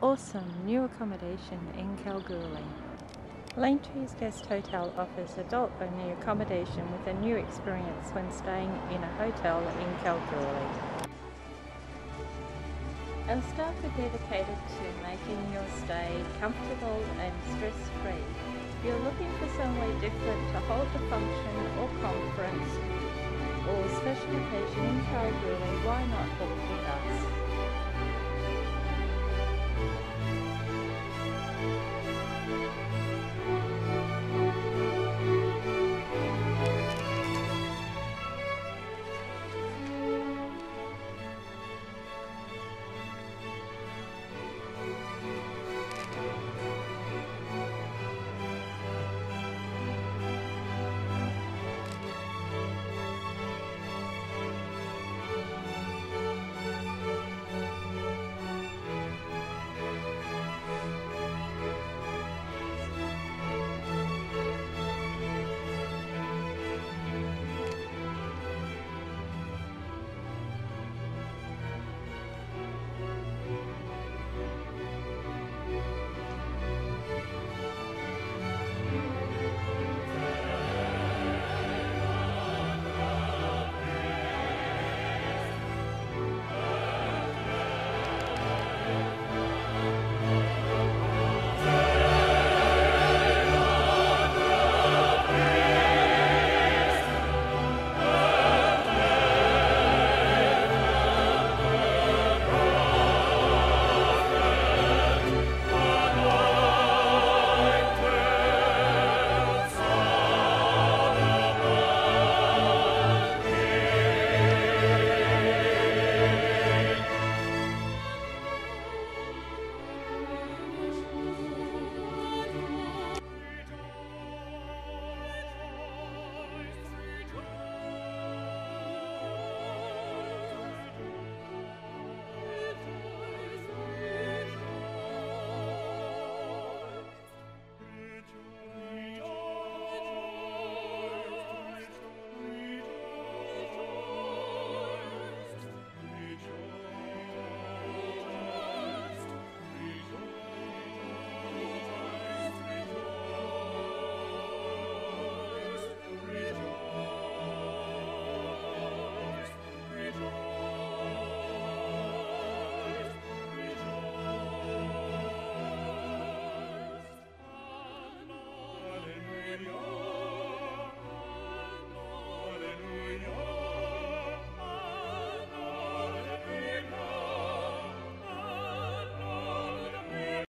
awesome new accommodation in Kalgoorlie. Langtrees Guest Hotel offers adult-only accommodation with a new experience when staying in a hotel in Kalgoorlie. Our staff are dedicated to making your stay comfortable and stress-free. If you're looking for somewhere different to hold a function or conference or special occasion in Kalgoorlie, why not book with us?